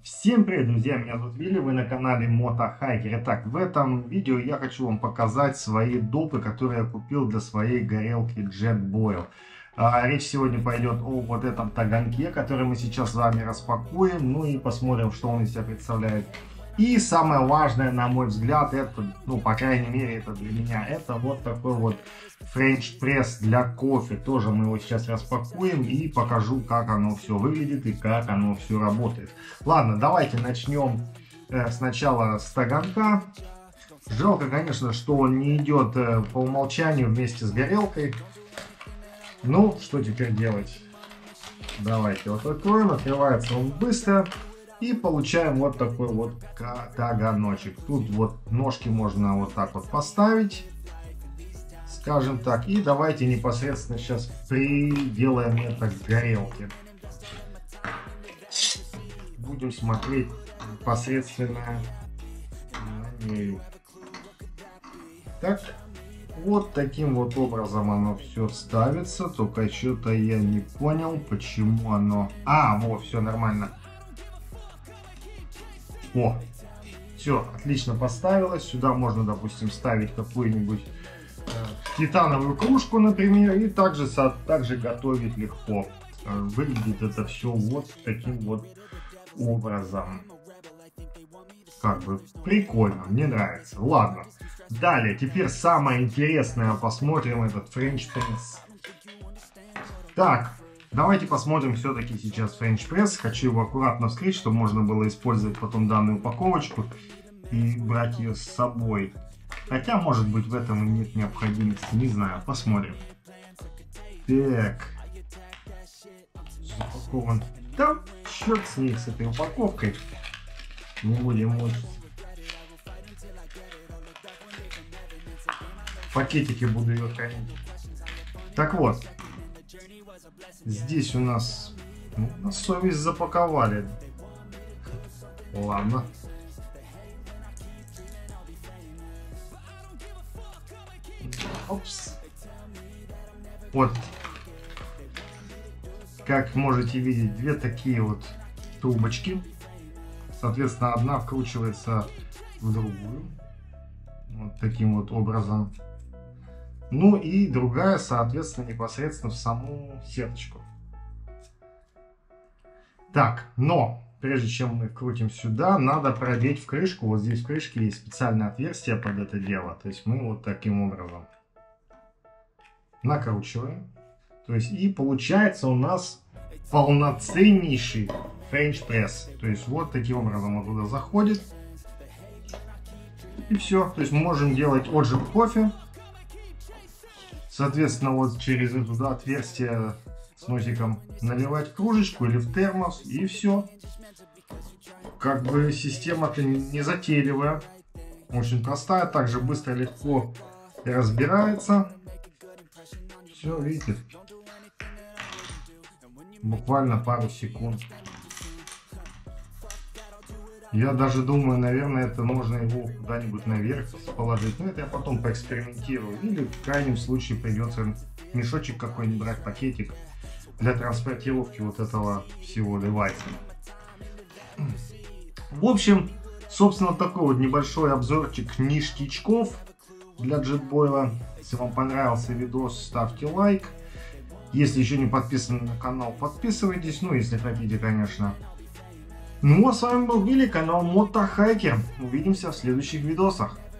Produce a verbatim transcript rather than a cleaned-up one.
Всем привет, друзья, меня зовут Вилли, вы на канале Мотохайкер. Итак, в этом видео я хочу вам показать свои допы, которые я купил для своей горелки Jetboil. А, речь сегодня пойдет о вот этом таганке, который мы сейчас с вами распакуем, ну и посмотрим, что он из себя представляет. И самое важное, на мой взгляд, это, ну, по крайней мере, это для меня, это вот такой вот French Press для кофе. Тоже мы его сейчас распакуем и покажу, как оно все выглядит и как оно все работает. Ладно, давайте начнем э, сначала с таганка. Жалко, конечно, что он не идет э, по умолчанию вместе с горелкой. Ну, что теперь делать? Давайте вот откроем, открывается он быстро. И получаем вот такой вот таганочек. Тут вот ножки можно вот так вот поставить, скажем так. И давайте непосредственно сейчас приделаем это к горелке. Будем смотреть непосредственно на нее. Так, вот таким вот образом оно все ставится. Только что-то я не понял, почему оно... А, вот, все нормально. О, все, отлично поставилось. Сюда можно, допустим, ставить какую-нибудь э, титановую кружку, например, и также, также готовить легко. Э, выглядит это все вот таким вот образом. Как бы прикольно, мне нравится. Ладно, далее, теперь самое интересное, посмотрим этот French Press. Так. Давайте посмотрим все-таки сейчас French Press. Хочу его аккуратно вскрыть, чтобы можно было использовать потом данную упаковочку и брать ее с собой. Хотя, может быть, в этом и нет необходимости. Не знаю, посмотрим. Так. Запакован. Да, черт с ней, с этой упаковкой. Не будем мучиться. В пакетике буду ее хранить. Так вот. Здесь у нас, ну, на совесть запаковали. Ладно. Опс. Вот. Как можете видеть, две такие вот трубочки. Соответственно, одна вкручивается в другую. Вот таким вот образом. Ну и другая, соответственно, непосредственно в саму сеточку. Так, но прежде чем мы крутим сюда, надо продеть в крышку. Вот здесь в крышке есть специальное отверстие под это дело. То есть мы вот таким образом накручиваем. То есть и получается у нас полноценнейший French Press. То есть вот таким образом он туда заходит. И все. То есть мы можем делать отжим кофе. Соответственно, вот через это да, отверстие с носиком наливать кружечку или в термос, и все. Как бы система-то не затейливая, очень простая, также быстро, легко разбирается. Все, видите, буквально пару секунд. Я даже думаю, наверное, это можно его куда-нибудь наверх положить. Но это я потом поэкспериментирую. Или в крайнем случае придется мешочек какой-нибудь брать, пакетик для транспортировки вот этого всего девайса. В общем, собственно, такой вот небольшой обзорчик ништячков для Jetboil. Если вам понравился видос, ставьте лайк. Если еще не подписаны на канал, подписывайтесь. Ну, если хотите, конечно. Ну а с вами был Вилли, канал Мотохайкер. Увидимся в следующих видосах.